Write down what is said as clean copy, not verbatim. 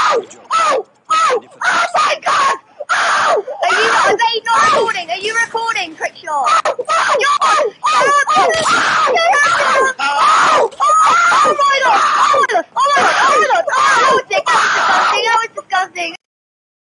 Oh my god! Oh! Are you not recording? Are you recording, Trickshot?